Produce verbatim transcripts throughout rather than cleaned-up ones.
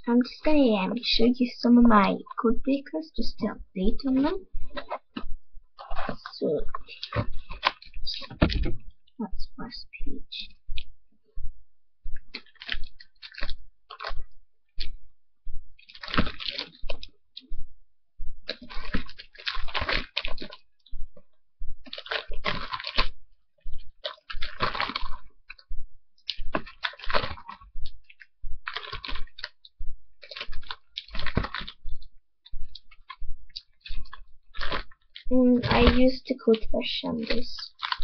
I'm just going to um, show you some of my code breakers just to update on them. So that's first page. And I used the code for shambles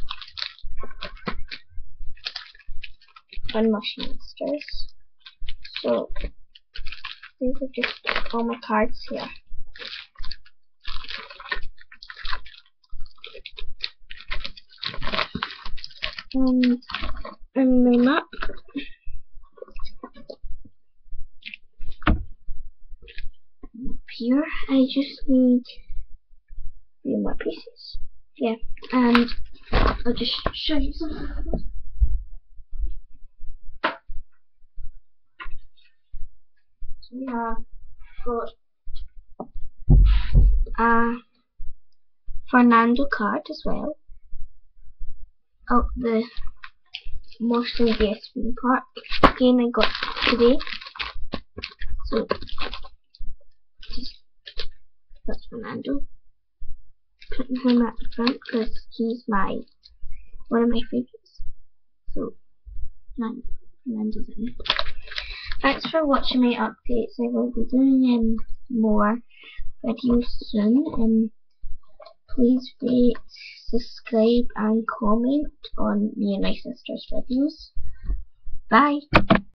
on moshi monsters. So these are just all my cards here. And and my map. Up here, I just need three more pieces. Yeah, and I'll just show you something. So we have got a Fernando card as well. Oh, the Moshi V S V part. Again, I got today. So just that's Fernando. Putting him at the front because he's my one of my favorites. So Fernando's in. Thanks for watching my updates. I will be doing um, more videos soon. And please rate, subscribe, and comment on me and my sister's videos. Bye.